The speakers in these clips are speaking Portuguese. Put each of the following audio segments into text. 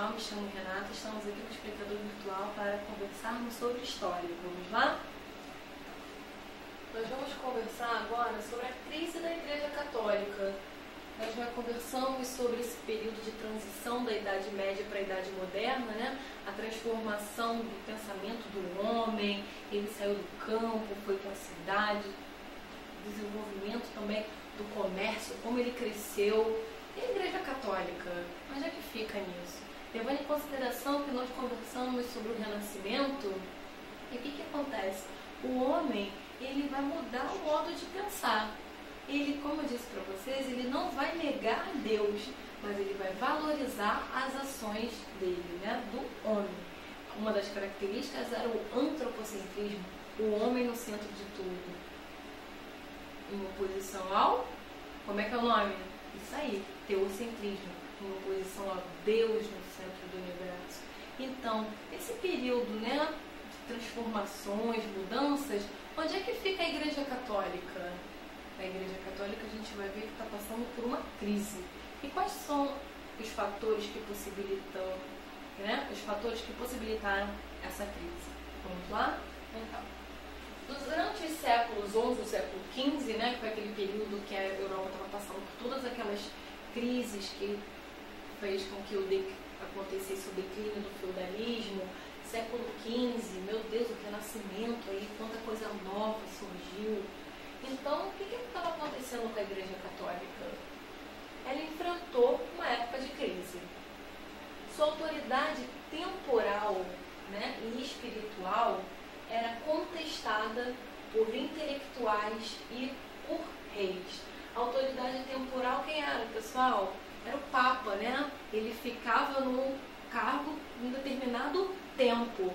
pessoal, me chamo Renata, estamos aqui com o explicador virtual para conversarmos sobre história. Vamos lá? Nós vamos conversar agora sobre a crise da Igreja Católica. Nós já conversamos sobre esse período de transição da Idade Média para a Idade Moderna, né? A transformação do pensamento do homem, ele saiu do campo, foi para a cidade, desenvolvimento também do comércio, como ele cresceu. E a Igreja Católica? Onde é que fica nisso? Levando em consideração que nós conversamos sobre o Renascimento, e o que acontece? O homem, ele vai mudar o modo de pensar. Ele, como eu disse para vocês, ele não vai negar Deus, mas ele vai valorizar as ações dele, né, do homem. Uma das características era o antropocentrismo, o homem no centro de tudo. Em oposição ao, como é que é o nome? Isso aí, teocentrismo, em oposição a Deus no centro do universo. Então, esse período, né, de transformações, mudanças, onde é que fica a Igreja Católica? A Igreja Católica a gente vai ver que está passando por uma crise. E quais são os fatores que possibilitam, né, os fatores que possibilitaram essa crise? Vamos lá? Então, durante os séculos XI e século XV, né, que foi aquele período que a Europa estava passando por todas aquelas crises que fez com que acontecesse o declínio do feudalismo, século XV, meu Deus, o Renascimento, aí quanta coisa nova surgiu. Então, o que estava acontecendo com a Igreja Católica? Ela enfrentou uma época de crise. Sua autoridade temporal, né, e espiritual era contestada por intelectuais e por reis. A autoridade temporal quem era, pessoal? Era o Papa, né? Ele ficava no cargo em determinado tempo.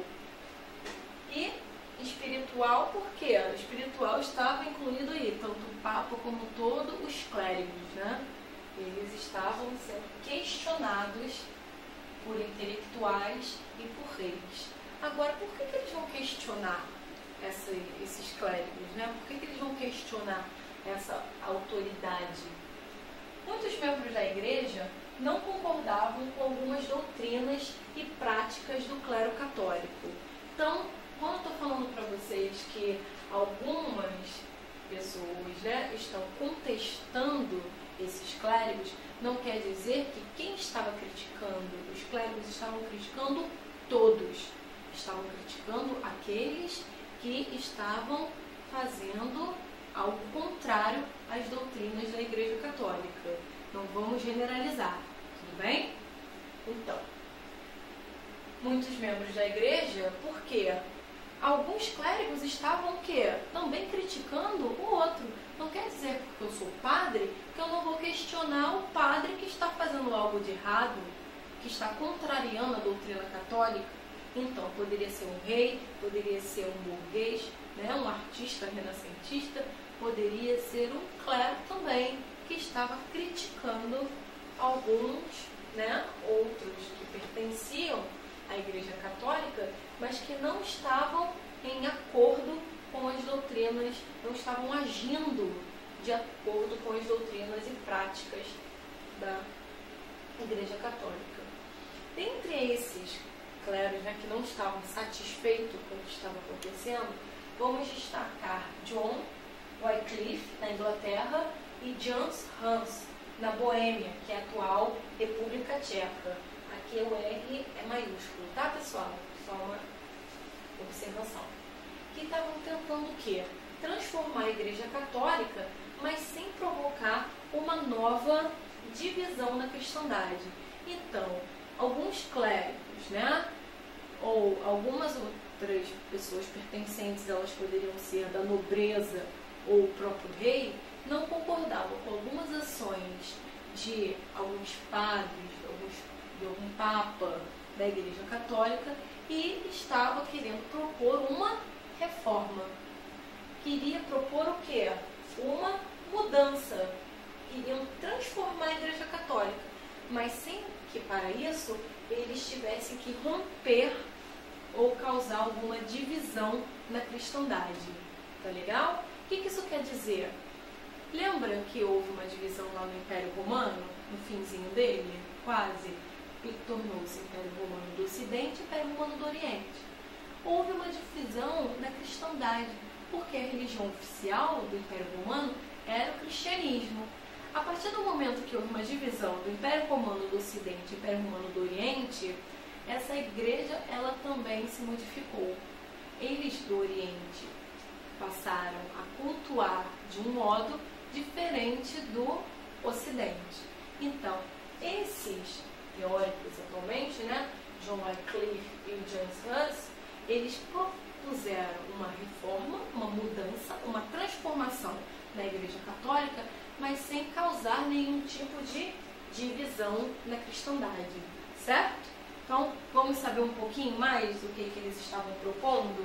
E espiritual, por quê? O espiritual estava incluído aí, tanto o Papa como todos os clérigos, né? Eles estavam sendo questionados por intelectuais e por reis. Agora, por que eles vão questionar esses clérigos, né? Por que eles vão questionar essa autoridade? Muitos membros da igreja não concordavam com algumas doutrinas e práticas do clero católico. Então, quando eu estou falando para vocês que algumas pessoas, né, estão contestando esses clérigos, não quer dizer que quem estava criticando, os clérigos estavam criticando todos. Estavam criticando aqueles que estavam fazendo algo contrário às doutrinas da Igreja Católica. Não vamos generalizar, tudo bem? Então, muitos membros da igreja, por quê? Alguns clérigos estavam o quê? Também criticando o outro. Não quer dizer porque eu sou padre que eu não vou questionar o padre que está fazendo algo de errado, que está contrariando a doutrina católica. Então, poderia ser um rei, poderia ser um burguês, né, um artista renascentista, poderia ser um clero também, que estava criticando alguns, né, outros que pertenciam à Igreja Católica, mas que não estavam em acordo com as doutrinas, não estavam agindo de acordo com as doutrinas e práticas da Igreja Católica. Dentre esses clérigos, né, que não estavam satisfeitos com o que estava acontecendo, vamos destacar John Wycliffe, na Inglaterra, e Jan Hus, na Boêmia, que é a atual República Tcheca. Aqui o R é maiúsculo, tá, pessoal? Só uma observação. Que estavam tentando o quê? Transformar a Igreja Católica, mas sem provocar uma nova divisão na cristandade. Então, alguns clérigos, né, ou algumas outras pessoas pertencentes, elas poderiam ser da nobreza ou o próprio rei, não concordavam com algumas ações de alguns padres, de algum papa da Igreja Católica e estava querendo propor uma reforma. Queria propor o quê? Uma mudança. Queriam transformar a Igreja Católica, mas sem que para isso eles tivessem que romper ou causar alguma divisão na cristandade. Tá legal? O que isso quer dizer? Lembra que houve uma divisão lá no Império Romano, no finzinho dele? Quase. tornou-se Império Romano do Ocidente e Império Romano do Oriente. Houve uma divisão na cristandade, porque a religião oficial do Império Romano era o cristianismo. A partir do momento que houve uma divisão do Império Romano do Ocidente e Império Romano do Oriente, essa igreja ela também se modificou. Eles do Oriente passaram a cultuar de um modo diferente do Ocidente. Então, esses teóricos atualmente, né, John Wycliffe e James Huss, eles propuseram uma reforma, uma mudança, uma transformação na Igreja Católica, mas sem causar nenhum tipo de divisão na cristandade, certo? Então, vamos saber um pouquinho mais do que eles estavam propondo?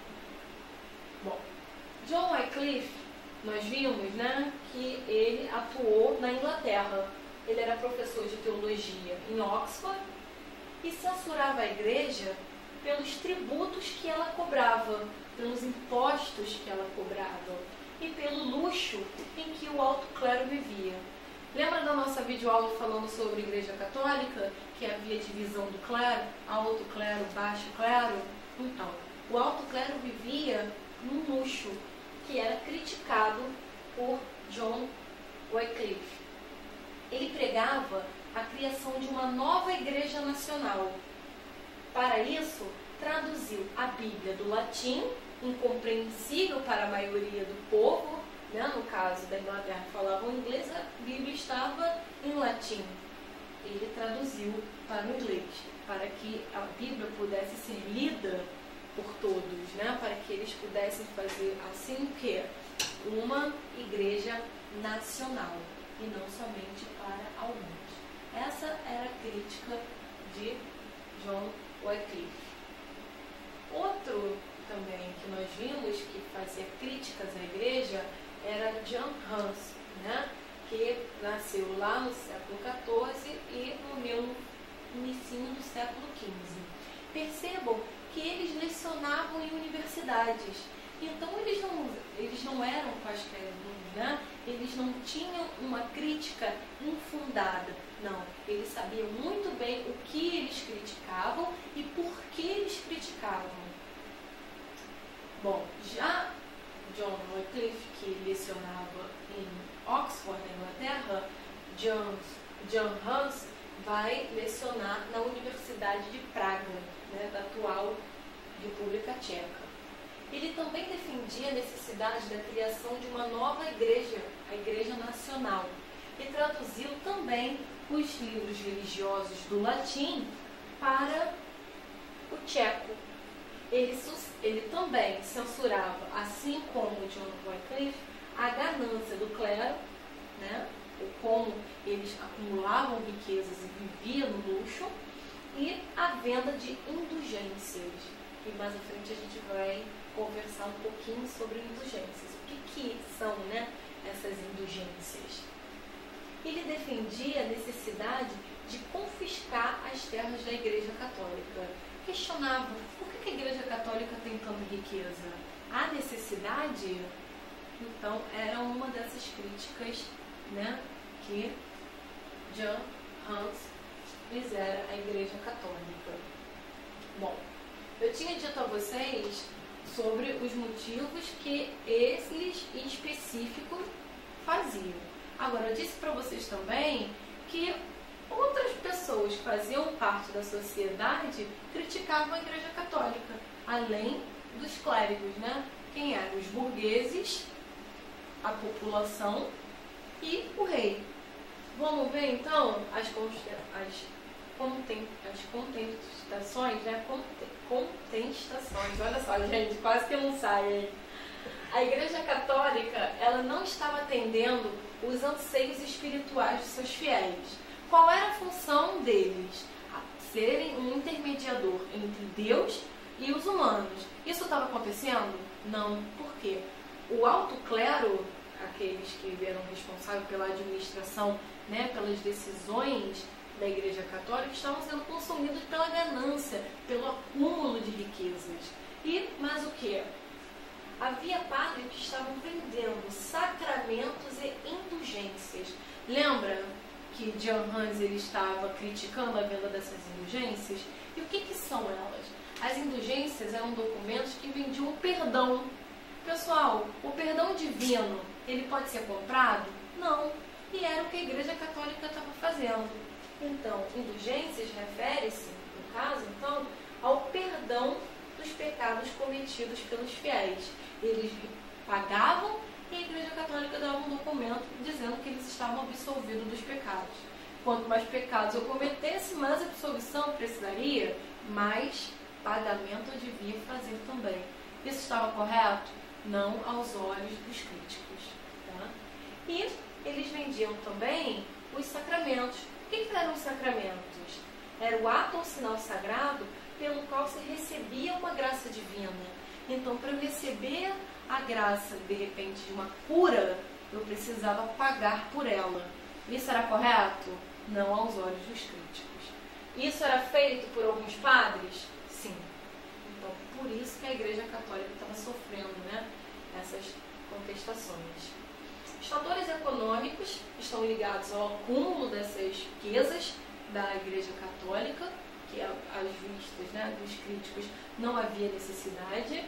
Bom, John Wycliffe, nós vimos, né, que ele atuou na Inglaterra. Ele era professor de teologia em Oxford e censurava a igreja pelos tributos que ela cobrava, pelos impostos que ela cobrava e pelo luxo em que o alto clero vivia. Lembra da nossa videoaula falando sobre a Igreja Católica, que havia divisão do clero, alto clero, baixo clero? Então, o alto clero vivia num luxo que era criticado por John Wycliffe. Ele pregava a criação de uma nova igreja nacional. Para isso, traduziu a Bíblia do latim, incompreensível para a maioria do povo, né? No caso da Inglaterra falavam inglês, a Bíblia estava em latim. Ele traduziu para o inglês, para que a Bíblia pudesse ser lida por todos, né? Para que eles pudessem fazer assim o quê? Uma igreja nacional e não somente para alguns. Essa era a crítica de John Wycliffe. Outro também que nós vimos que fazia críticas à igreja era John Huss, né? Que nasceu lá no século XIV e morreu no início do século XV. Percebam que eles lecionavam em universidades. Então eles não eram quaisquer alunos, né? Eles não tinham uma crítica infundada. Não, eles sabiam muito bem o que eles criticavam e por que eles criticavam. Bom, já John Wycliffe, que lecionava em Oxford, na Inglaterra, John Huss vai lecionar na Universidade de Praga, né, da atual República Tcheca. Ele também defendia a necessidade da criação de uma nova igreja, a Igreja Nacional, e traduziu também os livros religiosos do latim para o tcheco. Ele também censurava, assim como John Wycliffe, a ganância do clero, né? Ou como eles acumulavam riquezas e viviam no luxo, e a venda de indulgências. E mais à frente a gente vai conversar um pouquinho sobre indulgências. O que são, né, essas indulgências? Ele defendia a necessidade de confiscar as terras da Igreja Católica. Questionava por que a Igreja Católica tem tanta riqueza? Há necessidade? Então, era uma dessas críticas, né, que John Huss fizera à Igreja Católica. Bom, eu tinha dito a vocês sobre os motivos que eles específicos faziam. Agora, eu disse para vocês também que outras pessoas que faziam parte da sociedade criticavam a Igreja Católica, além dos clérigos, né? Quem eram? Os burgueses, a população e o rei. Vamos ver então as contestações, né? Contestações, olha só, gente, quase que não sai, hein? A Igreja Católica, ela não estava atendendo os anseios espirituais de seus fiéis. Qual era a função deles? Serem um intermediador entre Deus e os humanos. Isso estava acontecendo? Não. Por quê? O alto clero, aqueles que eram responsáveis pela administração, né, pelas decisões da Igreja Católica, estavam sendo consumidos pela ganância, pelo acúmulo de riquezas. E mais o que? Havia padres que estavam vendendo sacramentos e indulgências. Lembra que John Hus ele estava criticando a venda dessas indulgências. E o que são elas? As indulgências eram documentos que vendiam o perdão. Pessoal, o perdão divino, ele pode ser comprado? Não. E era o que a Igreja Católica estava fazendo. Então, indulgências refere-se, no caso, então, ao perdão dos pecados cometidos pelos fiéis. Eles pagavam e a Igreja Católica dava um documento dizendo que eles estavam absolvidos dos pecados. Quanto mais pecados eu cometesse, mais absolvição eu precisaria, mais pagamento eu devia fazer também. Isso estava correto? Não aos olhos dos críticos. Tá? E eles vendiam também os sacramentos. O que eram os sacramentos? Era o ato ou sinal sagrado pelo qual se recebia uma graça divina. Então, para eu receber a graça, de repente, de uma cura, eu precisava pagar por ela. Isso era correto? Não aos olhos dos críticos. Isso era feito por alguns padres? Sim. Então, por isso que a Igreja Católica estava sofrendo, né, essas contestações. Os fatores econômicos estão ligados ao acúmulo dessas riquezas da Igreja Católica, que às vistas, né, dos críticos não havia necessidade.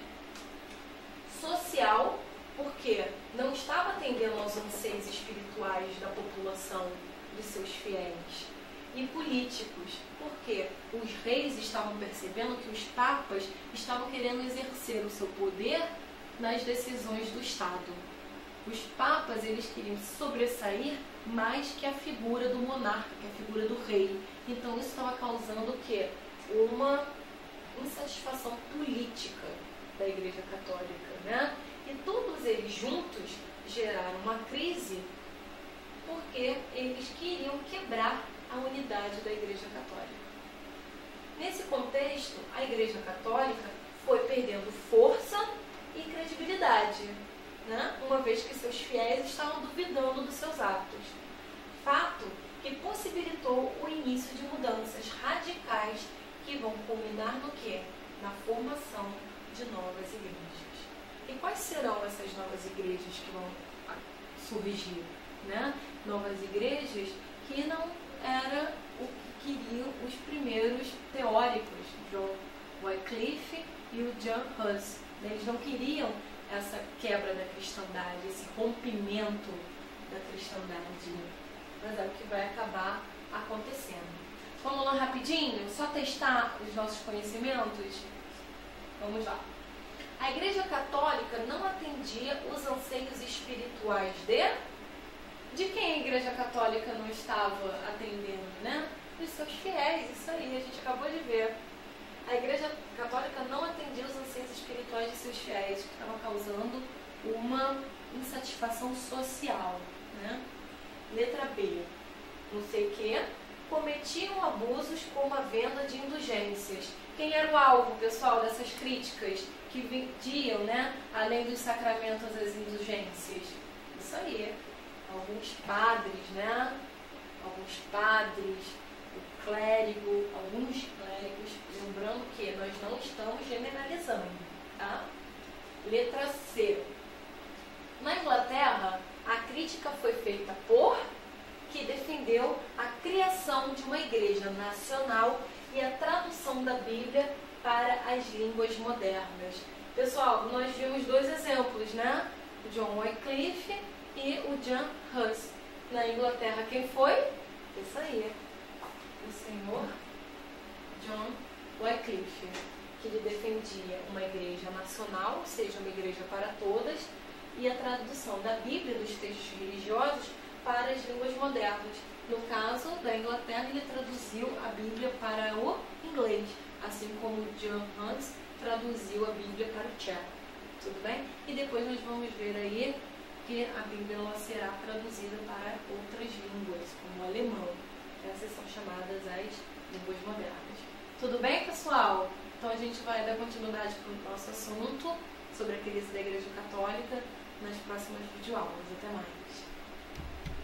Social, porque não estava atendendo aos anseios espirituais da população, de seus fiéis. E políticos, porque os reis estavam percebendo que os papas estavam querendo exercer o seu poder nas decisões do Estado. Os papas, eles queriam sobressair mais que a figura do monarca, que a figura do rei. Então isso estava causando o quê? Uma insatisfação política da Igreja Católica, né? E todos eles juntos geraram uma crise porque eles queriam quebrar a unidade da Igreja Católica. Nesse contexto, a Igreja Católica foi perdendo força e credibilidade, né? Uma vez que seus fiéis estavam duvidando dos seus atos. Fato que possibilitou o início de mudanças radicais que vão culminar no quê? Na formação de novas igrejas. E quais serão essas novas igrejas que vão surgir? Né? Novas igrejas que não era o que queriam os primeiros teóricos, John Wycliffe e o John Hus. Eles não queriam essa quebra da cristandade, esse rompimento da cristandade. Mas é o que vai acabar acontecendo. Vamos lá rapidinho? Só testar os nossos conhecimentos? Vamos lá. A Igreja Católica não atendia os anseios espirituais de quem a Igreja Católica não estava atendendo, né? Dos seus fiéis, isso aí, a gente acabou de ver. A Igreja Católica não atendia os anseios espirituais de seus fiéis, que estava causando uma insatisfação social, né? Letra B. Não sei o quê. Cometiam abusos como a venda de indulgências. Quem era o alvo, pessoal, dessas críticas que vendiam, né, além dos sacramentos, as indulgências? Isso aí. Alguns padres, né? Alguns padres, o clérigo, alguns clérigos. Lembrando que nós não estamos generalizando, tá? Letra C. Na Inglaterra, a crítica foi feita por que defendeu a criação de uma igreja nacional e a tradução da Bíblia para as línguas modernas. Pessoal, nós vimos dois exemplos, né? O John Wycliffe e o John Hus. Na Inglaterra, quem foi? Isso aí. O senhor John Wycliffe, que ele defendia uma igreja nacional, ou seja, uma igreja para todas, e a tradução da Bíblia, dos textos religiosos, para as línguas modernas. No caso da Inglaterra, ele traduziu a Bíblia para o inglês, assim como John Hus traduziu a Bíblia para o tcheco. Tudo bem? E depois nós vamos ver aí que a Bíblia ela será traduzida para outras línguas, como o alemão. Essas são chamadas as línguas modernas. Tudo bem, pessoal? Então a gente vai dar continuidade para o nosso assunto sobre a crise da Igreja Católica nas próximas videoaulas. Até mais!